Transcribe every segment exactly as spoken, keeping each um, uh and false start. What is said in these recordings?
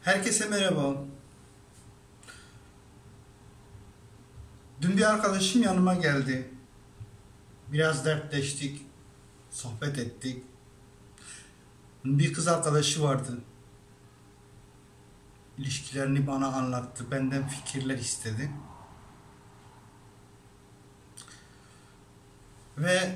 Herkese merhaba. Dün bir arkadaşım yanıma geldi. Biraz dertleştik, sohbet ettik. Bir kız arkadaşı vardı. İlişkilerini bana anlattı, benden fikirler istedi. Ve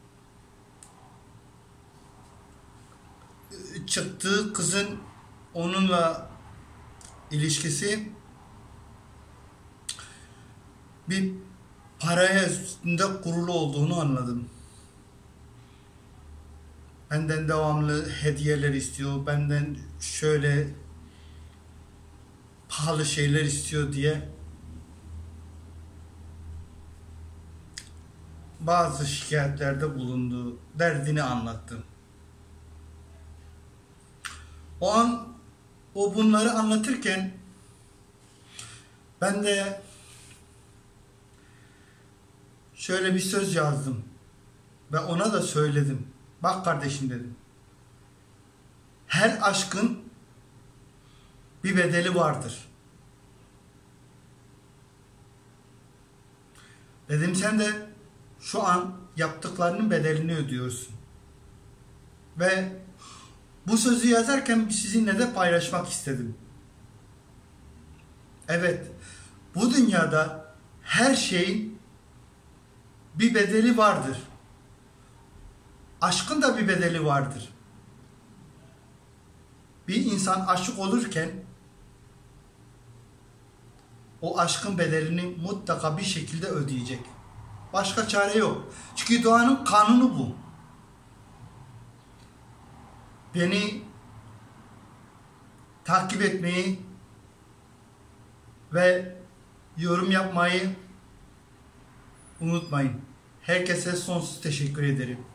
çıktığı kızın onunla ilişkisi bir paraya üstünde kurulu olduğunu anladım. Benden devamlı hediyeler istiyor, benden şöyle pahalı şeyler istiyor diye bazı şikayetlerde bulundu, derdini anlattı. O an o bunları anlatırken ben de şöyle bir söz yazdım ve ona da söyledim. Bak kardeşim dedim. Her aşkın bir bedeli vardır. Dedim sen de şu an yaptıklarının bedelini ödüyorsun. Ve bu sözü yazarken sizinle de paylaşmak istedim. Evet, bu dünyada her şeyin bir bedeli vardır. Aşkın da bir bedeli vardır. Bir insan aşık olurken o aşkın bedelini mutlaka bir şekilde ödeyecek. Başka çare yok. Çünkü doğanın kanunu bu. Beni takip etmeyi ve yorum yapmayı unutmayın. Herkese sonsuz teşekkür ederim.